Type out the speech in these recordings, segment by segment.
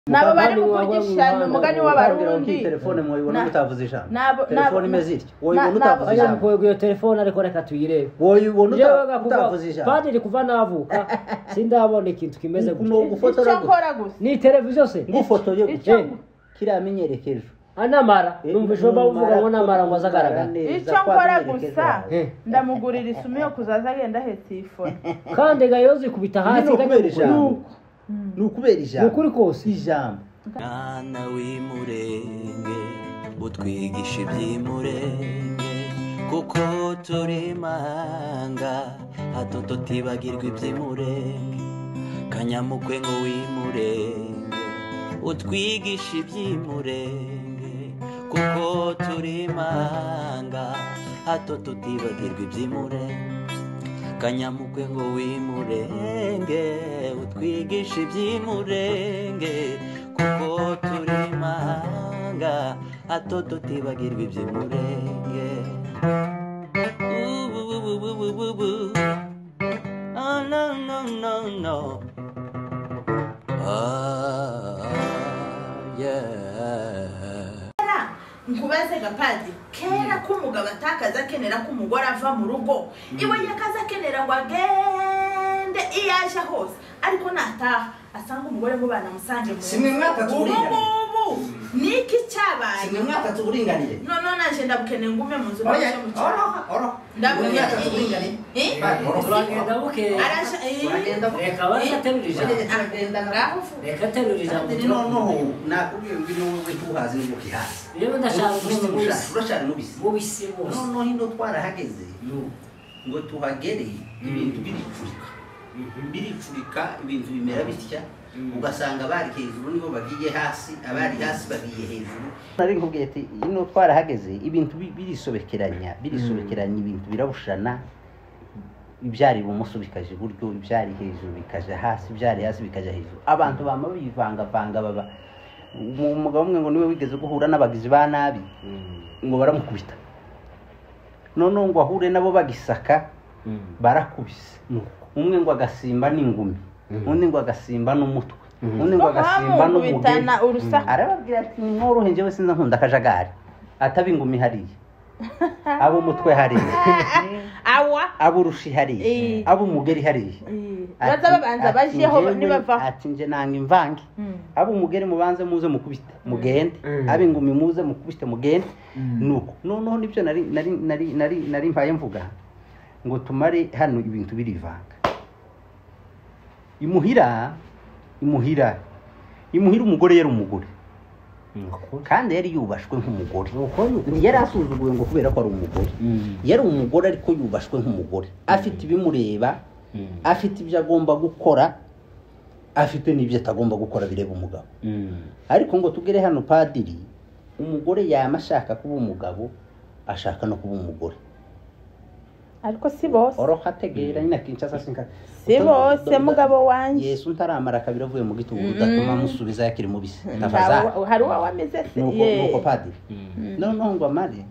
nabo bari gukugishana umugani w'abarundi telefone muyibona mutavuze ijambo telefone imeze ityo woyibona utavuze ijambo iyo telefone ariko reka tuyirebe woyibona utavuze ijambo padiri kuva navuka sindabona ikintu kimeze gufotora gusa ni televiziyo se ngufotoye gute kiramenyerekeje anamara numvisho bavuga ngo namara ngo azagaragara icyo nkora gusa ndamugurira isume yo kuzaza agenda ahetse ifone kandi gayozi kubita hasi nukubera ijambo nukuri kose ijambo mwana w'imurenge utwigisha iby'imurenge kuko turi mahanga hato tutibagirwa iby'imurenge kanyamukwe ngo w'imurenge utwigisha iby'imurenge kuko turi mahanga hato tutibagirwa iby'imurenge kanyamukwe ngo w'imurenge utwigisha iby'imurenge kuko turi mahanga hato tutibagirwa iby'imurenge oh no no no no nkubaze gapadi kera ko umugabo atakaza akenera ko umugore ava mu rugo iwe yakaza akenera ngo agende iyaje hose ariko nataha asanga umugore ngo banamusange mu simwe mwatatu niki cyabaye simwe mwatatu uburinganire no naje ndabukeneye ngume mu nzu oro ndabukeneye uburinganire uragenda buke arasha reka baraterurije reka terurije no nakubwiye ngo ni wowe tuhazi n'ubwo kihazi rero ndashaka urashaka mubisi bose no hino twarahageze ngo tuhagere ibintu biricurika ibintu bimera bitya ugasanga bari hejuru nibo bagiye hasi abari hasi bagiye hejuru nari nkubwiye ati ino twarahageze ibintu birisobekeranya ibintu birabushana ibyari ibumoso bikaje iburyo ibyari hejuru bikaje hasi ibyari hasi bikaje hejuru abantu bama bivanga baba umugabo umwe ngo niwe wigeze guhura n'abagizi ba nabi ngo baramukubita none ngo ahure nabo bagisaka barakubise umwe ngo agasimba n'ingumi undi ngo agasimba n'umutwe undi ngo agasimba n'umugeri arababwira ati mworohe njyewe sinza nkunda akajagari atabingumi hariya abo umutwe hariya abo urushi hariya abo umugeri hariya baza babanza bajeho nibava ati nje nanga imvange abo umugeri mubanze muze mukubite mugende abo ingumi muze mukubite mugende nuko noneho nibyo nari mpaye mvuga ngo tumare hano ibintu birivanga imuhira umugore yari umugore kandi yari yubashwe nk'umugore yari asuzuguwe ngo kubera ko ari umugore yari umugore ariko yubashwe nk'umugore afite ibimureba afite ibyo agomba gukora afite n'ibyo atagomba gukora bireba umugabo ariko ngo tugere hano padiri umugore yama ashaka kuba umugabo ashaka no kuba umugore ariko si bose orohategera nyina Kinshasa sinka si bose mugabo wanje Yesu ntaramara kabira avuye mu gitugu udatuma musubiza yakiri mubisi hari uwa wameze se nuko padiri no ngo amare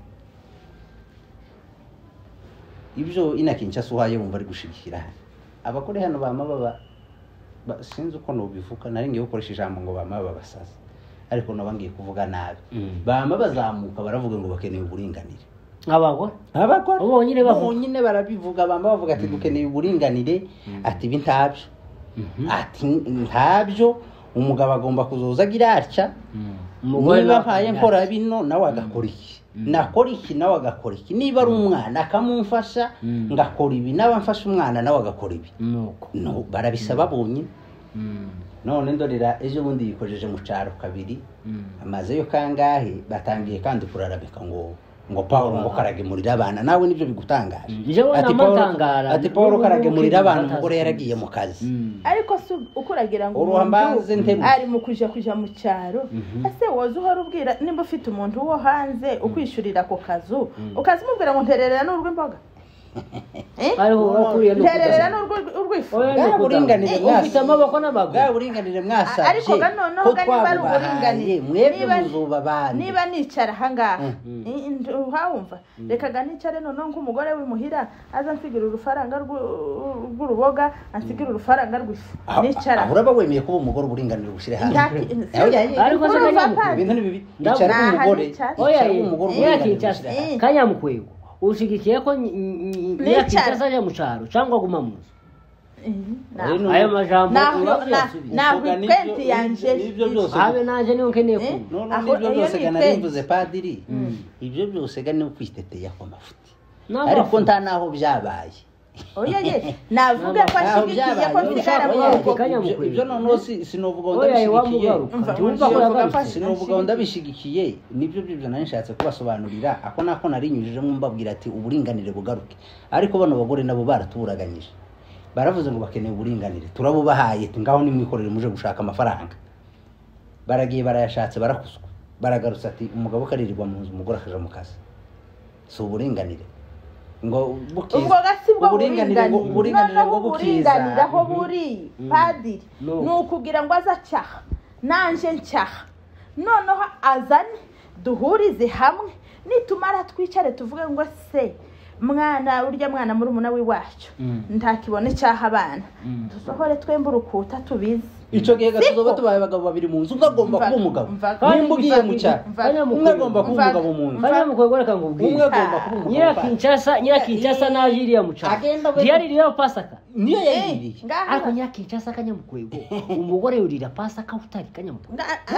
ibyo ina Kinshasa uhaye wumva ari gushigikira abakore hano bama baba sinzi uko no bivuka nari ngiye gukoresha ijambo ngo bama babasaza ariko no bangiye kuvuga nabi bama bazamuka baravuga ngo bakeneye uburinganire abagore bonyine barabivuga bamba bavuga ati dukeneye uburinganire ati bintabyo ati ntabyo umugabo agomba kuzoza agira atya niba mpaye nkora bino nawe agakora iki nakora iki nawe agakora iki niba ari umwana akamumfasha ngakora ibi nawe mfasha umwana nawe agakora ibi no barabisaba bonyine none ndorera ejo bundi yikojeje mu caro kabiri amaze yo kangahe batangiye kandi kurarabika ngo Paulo ngo karagemurira abana nawe nibyo bigutangaje ati Paulo karagemurira abana umugore yaragiye mu kazi ariko ukuragira ngo ari mu kuja mu cyaro ase woza uhora ubwira nimba ufite umuntu wo hanze ukwishurira ko kazu ukazimubwira ngo ntererera n'urwo imboga ariho urakuriye no ntererera n'urwifuza bwa buringanire ufite amaboko n'amaguru bwa buringanire mwasabye ariko noneho niba ari uburinganire mwebwe muzuba abandi niba nicara ahangaha uhawumva rekaga nicare noneho nk'umugore w'imuhira aza nsigira urufaranga rw'uruboga ansigira urufaranga rw'ifu nicara uraba wemeye kuba umugore uburinganire bushire hanze ariko se ibintu ni bibi nicara n'umugore oya yakicyasa kanyamukwego ushigikiye ko yakicyasa ajya mu cyaro cyangwa aguma mu nzu ayo majambo ntabwo ikwenti yanje habe nanje niyo nkeneye kumva ibyo byose narimvuze padiri ibyo byose ni ukwiteteye ko amafuti ariko nta naho byabaye oya navuga ko ashigikiye ko nsigara mu ibyo noneho sinovuga ngo ndabishigikiye nibyo nari nshatse kubasobanurira ako nako narinyujije mbabwira ati uburinganire bugaruke ariko bano bagore nabo baratuburaganyije baravuze ngo bakeneye uburinganire turabubahaye ngaho nimwikorere muje gushaka amafaranga baragiye barayashatse barakuswa baragarutse ati umugabo karirirwa mu nzu umugore akaja mu kazi so uburinganire ngo ubwo gasibwo uburinganire ngo bukiza aho buri padiri nukugira ngo azacyaha nanje ncyaha noneho azane duhurize hamwe nitumara twicare tuvuge ngo se mwana urya mwana muri umuna w'iwacu ntakibone cyaha abana dusohore twembe urukuta tubizi ico gihe gatuzoba tubaye abagabo babiri mu nzu ugagomba kuba umugabo nimba ugiye mu cyaro umwe agomba kuba umugabo mu nzu banya mukwegora kangubwira umwe agomba kuba umugabo nyirakinshasa najiriya mu cyaro ntiyaririyeho pasaka niyo yayiriye ariko nyirakinshasa kanyamukwego umugore yurira pasaka utari kanyamukwego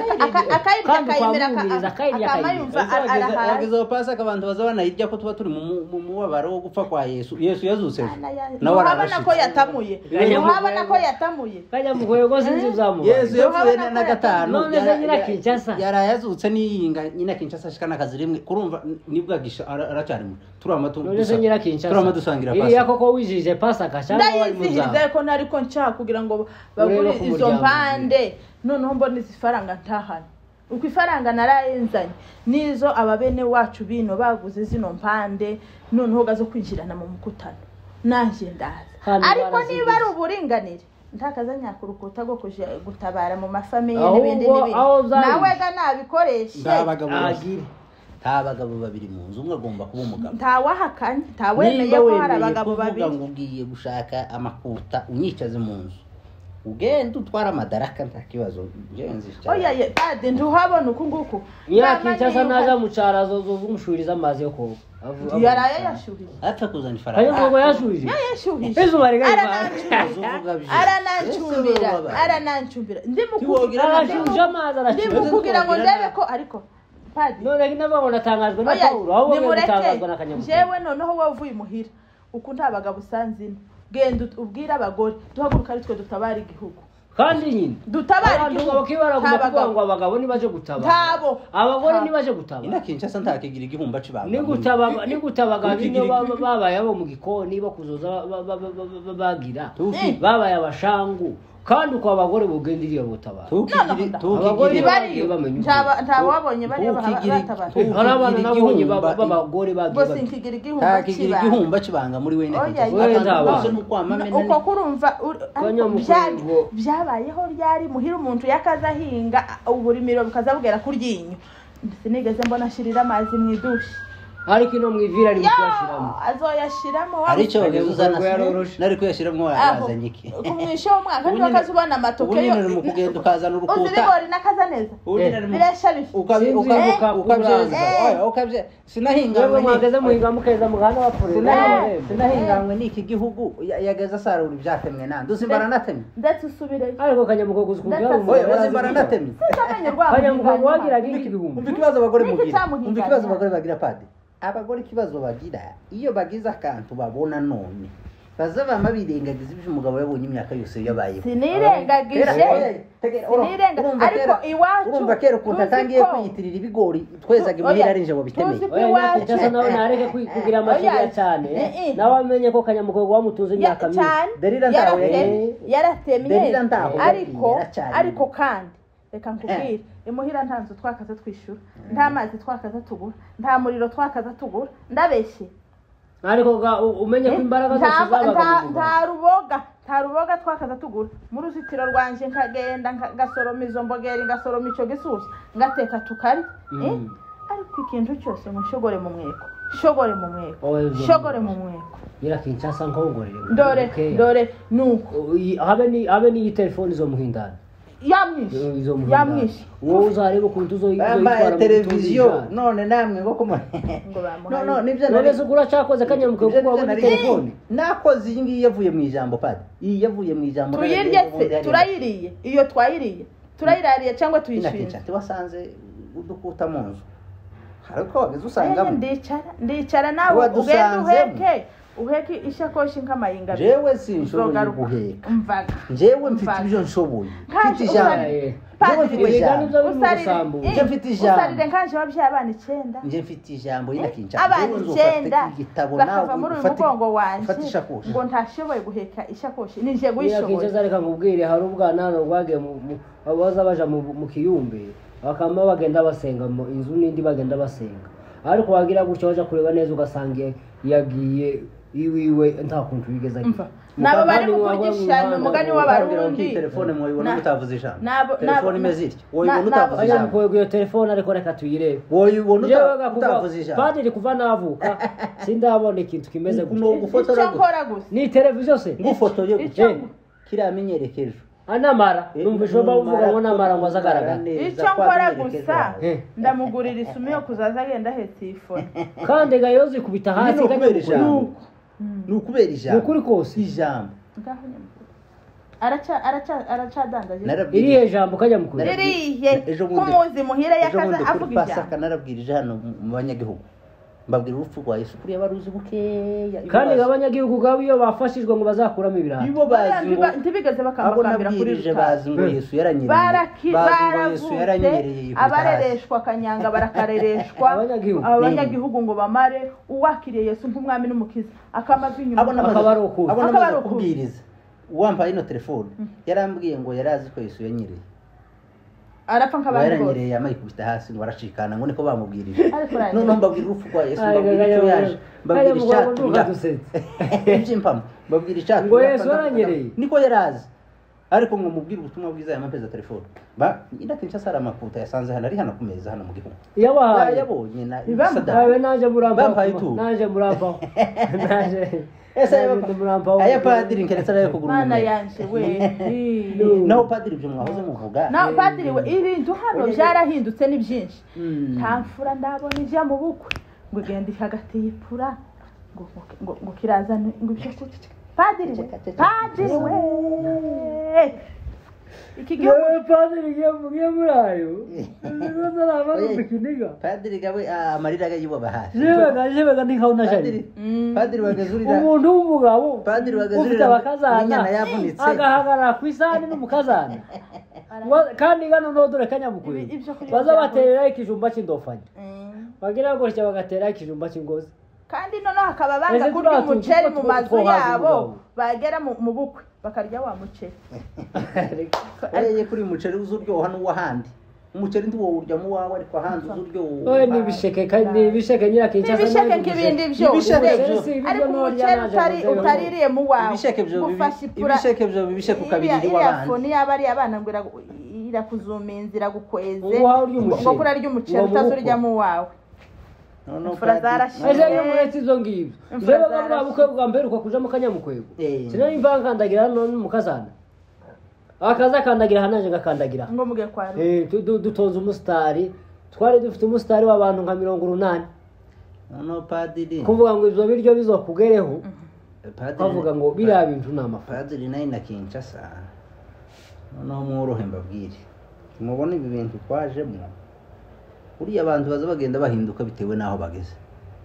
akayiza pasaka abantu baza banayirya ko tuba turi mu mubabaro wo gupfa kwa Yesu yazutse nawe urabona ko yatamuye kanyamukwego Yesu yapfuye na gatanu none se nyirakinshasa yarayazutse n'iyinga nyirakinshasa shikana kazi rimwe kurumva nibwo agisha aracyari mu none se nyirakinshasa dusangira pasaka iriya koko wijije pasaka cyangwa wari mu ndayizihize ko nariko nshaka kugira ngo bagure izo mpande noneho mbona izifaranga ntahana uko ifaranga narayenzanye nizo ababene wacu bino baguze zino mpande noneho gazo kwinjirana mu mukutano nanje ndaza ariko niba ari uburinganire ntakazanya kurukuta go kuje gutabara mu mafamiye n'ibindi nawe ga nabikoreshe abagabo babiri mu nzu umwe agomba kuba umugabo ntawahakanye ntawemeye ko hari abagabo babiri ngo ugiye gushaka amakuta unyicaze mu nzu ugenda utwara amadaraka nta kibazo ngenzi cyane oya pade nduhabona uku nguku yakicyasa naza mu cyarazo zo umushuriza amazi yo koga yaraye yashuhije apfa kuzana ifaranga ayo ngo yashuhije ezo bari aranancumbira ndimukugira ngo ndebe ko ariko padi none nababona tangazwe na Paulo aho gutangazwa na kanyamukwego jewe noneho wavuye imuhira uko nta bagabo usanzine genda ubwira abagore duhaguruka ari twe dutabara igihugu kandi nyine dutabara igihugu bakibara ngo abagabo nibaje gutabara tabo abagore nibaje gutabara inakinshasa ntakigira igihumba cibanga ni gutabaga bino babaye abo mu gikoni bakuzoza bagira babaye abashangu kandi uko abagore bugendiriye butabara abagore bari nta wabonye bari batabara harabana nabonye babagore bagiye ntakigira igihumba cibanga muri wene uko kurumva byabayeho ryari muhira umuntu yakazahinga uburimiro bukazabugera kuryinyo sinigeze mbona shirira amazi mu idushi ariko ino mwivira ari kwashiramo azoyashiramo ari cyo uzana nari kuyashiramo yazanye iki kumwisho umwaka ndio kazubana matoke yo ubu kugenda ukazana urukuta uzibigori nakaza neza biresha bifu ukabye sinahinganywe mwagaze muhinga mukeza mugana wapfurira sinahinganywe niki gihugu yageza sarura ibyatemwe nande uzimbara natemwe ndetse usubire ariko kanyamukwego uzikubwira uzimbara natemwe kanyamukwego wagira iki bihumbi umva ikibazo abagore mugira umva ikibazo abagore bagira padi abagore ikibazo bagira iyo bagize akantu babona none bazaba mabirengagiza ibyo umugabo yabonye imyaka yose yabaye sinirengagije ariko iwacu urumva kero kunta tangiye kwiyitirira ibigori twezaga imuhira arinje ngo bitemeye cyasa nawe nareke kugira amashyira cyane nawe amenye ko kanyamukwego wamutunze imyaka myinshi yaratemye ariko kandi reka nkubwire imuhira nta nzu twakaza twishyura nta mazi twakaza tugura nta muriro twakaza tugura ndabeshye ariko umenye ko imbaraga zose zabaga nta ruboga twakaza tugura mu ruzitiro rwanje nkagenda ngasoroma izo mbogeri ngasoroma ico gisusa ngateka tukari ariko ikintu cyose mushogore mu mweko shogore mu mweko ira Kinshasa nkongorere dore nuko habe ni telefone zo muhindana yamwishe wowe uzareba ukuntu bambaye televiziyo none namwe ngo kuma no nibyo nabeze ugura cyakoze kanyamuke kuko wabona telefone nakoze iyi ngiyi yavuye mu ijambo padi iyi yavuye mu ijambo turayiriye iyo twayiriye turayirariye cyangwa tuyishinze wasanze udukuta mu nzu hari uko wageze usangamo ndicara nawe ugende uheke ishakoshi nk'amayinga jewe sinshobora guheka jewe mfite ibyo nshoboye mfite ijambo usarire nkanje babyaye abana 9 nje mfite ijambo yina kinca abana 9 igitabo nawe muri uyu mugongo wanje ngo ntashoboye guheka ishakoshi nije guyishoboye kinca reka ngubwire hari ubwana hano rwagiye abaza baja mu kiyumbe bakama bagenda basenga mu inzu nindi bagenda basenga ariko wagira gutyo waje kureba neza ugasangiye yagiye iwiwe nta kuntu bigeza gipfa nabo bari kugishana umugani w'abarundi telefone mwibona mutavuze ijambo telefone imeze ityo woyibona utavuze ijambo ko iyo telefone ariko reka tuyirebe woyibona utavuze ijambo padiri kuva navuka sindabona ikintu kimeze gutyo no gufotora gusa ni televiziyo se gufotoye gutyo kiramenyerekeje anamara numvisho bavuga ngo namara ngo azagaragara icyo nkora gusa ndamugurira isume yo kuzaza agenda ahetse ifone kandi gayozi kubita hasi nukubera ijambo nukuri kose ijambo aracadandaje irihe jambo kajya mukuru irihe kumuzi muhira yakaza avuga ijambo narabwirije hano mu banyagihugu mbabwira urupfu rwa Yesu kuri abaruzi bukeya kandi abanyagihugu gabo iyo bafashijwe ngo bazakuramo ibiraha ibo bazi ngo ntibigeze bakambakambira kuri rutare bazi ngo Yesu yaranyereye abarereshwa kanyanga barakarereshwa abanyagihugu ngo bamare uwakiriye Yesu nk'umwami n'umukiza akamaza inyuma abona kubwiriza uwampa ino telefone yarambwiye ngo yarazi ko Yesu yanyereye arapfa nk'abandi bose yaranyereye amayikubita hasi ngo arashikana ngo niko bamubwirije none mbabwira urupfu rwa Yesu mbabwira icyo yaje mbabwira icyatu impamo mbabwira icyatu ngo Yesu yaranyereye niko yarazi ariko ngo mubwire ubutumwa bwiza yamampeza telefone ina Kinshasa ara makuta yasanze hano ari hano ku meza hano mu gihugu yabonye na babe naje muramba naje aya padiri nkeretse arayo kugura mana yanje we naho padiri byo mwahoze muvuga naho padiri we ibintu hano byarahindutse ni byinshi ntamfura ndabona ije mu bukwe ngo genda hagati y'ipura ngo kirazana ngo ibyo padiri we ikigiye padiri giye murayo nzara bikiniga padiri gawe amarira gayibo bahasi jewe ndi kauna shari padiri wagazurira umuntu w'umugabo padiri wagazurira bakazana yavunitse agahagara kwisani n'umukazana kandi gano nodore kanyabukuru baza baterera ikijumba cy'indofanya bagira ngo cyo bagatera ikijumba cy'ingozi kandi noneho hakaba banga kurya umuceri mu mazu yabo bagera mu bukwe bakarya wa muceri areye kuri muceri uzuryoha n'uwahandi umuceri ndi wowe urya mu wawe ariko hanze uzuryoha oye nibisheke kandi nibisheke nyira Kinshasa nibisheke nk'ibindi byo ariko umuceri utaririye mu wawe ibisheke byo bibisheke ukabirira wabandi iphone yabari abana ngo irakuzuminzira gukweze ngo kurarya umuceri utazurya mu wawe Eje muretse izo ngibyo ndeba bamwe bukwe bwa mbere uko kuja mu kanyamukwego sinari mvangandagira none mukazana akaza kandagira hanaje ngakandagira ngo muge kwa dutonze umusitari twari dufite umusitari w'abantu nka 180 no padiri kuvuga ngo ivyo biryo bizokugereho bavuga ngo biriya bintu n'amafa padiri nayo na Kinshasa no mworohe mbabwire mubone ibi bintu twajemo uriya abantu baza bagenda bahinduka bitewe naho bageze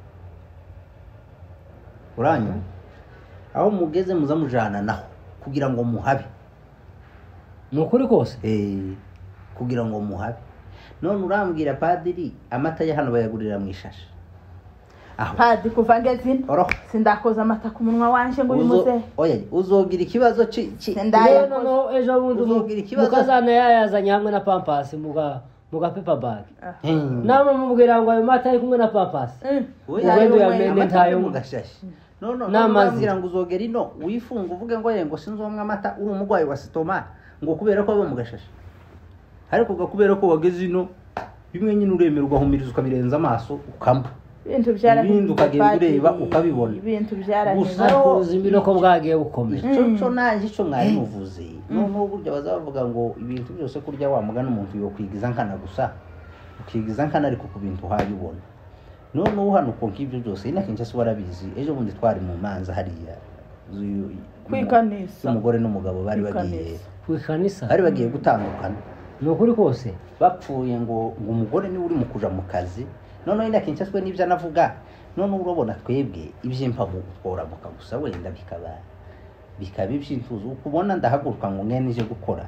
uranyo aho mugeze muzamujana naho kugira ngo muhabe nukuri kose kugira ngo muhabe none urambwira padiri amata ya hano bayagurira mu ishashi padiri kuva ngezina sindakoza amata ku munwa wanje ngo bimuze oya uzogira ikibazo no ejo bundi mukazana yayazanye hamwe na pampasi mu gapepa bag Hmm. nama mubwira ngo ayo mata ari kumwe na papasi Oya, Ugende ayo uyamene amata ntayo mu gashashi no N'amazi. bambwira ngo uzogera ino wifunga uvuge ngo yengo sinzomwa amata uri umurwayi wa sitoma ngo kubera ko aba mu gashashi ariko kubera ko wageze ino bimwe nyine uremera ugahumiriza ukamirenza amaso ukamba ibintu byarahindutse ibindi ukagenda ureba ukabibona ibintu Gusa- byarahindutse ariko uzimbi no ko bwagiye bukomeye ico nanjye ico mwari muvuze noneho burya bazavuga ngo ibintu byose kurya wa mugana umuntu yo kwigiza nkana gusa ukigiza nkana ariko ku bintu hayibona noneho hano uko nk'ibyo byose ina kenshi se warabizi ejo bundi twari mu manza hariya kwikanisa umugore n'umugabo bari bagiye Kwikanisa. kwikanisa bari bagiye gutandukana ni ukuri kose bapfuye ngo umugore niwe uri mu kuja mu kazi noneho ina kenshi se n'ibyo anavuga noneho urabona twebwe iby'impamu tworamuka gusa wenda bikaba iby'intuzo ukubona ndahaguruka ngo mwene ije gukora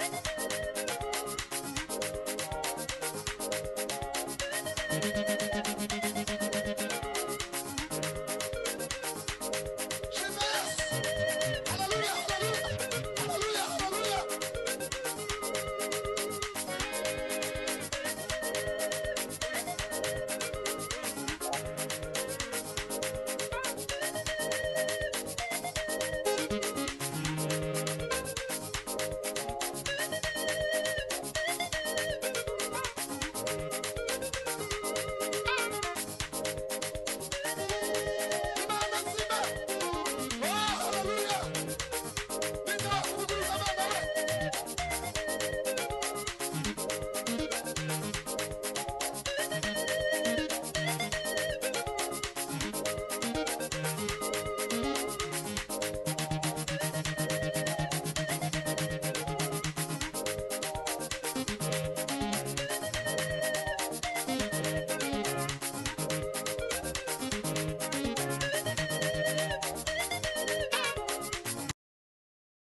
Thank you.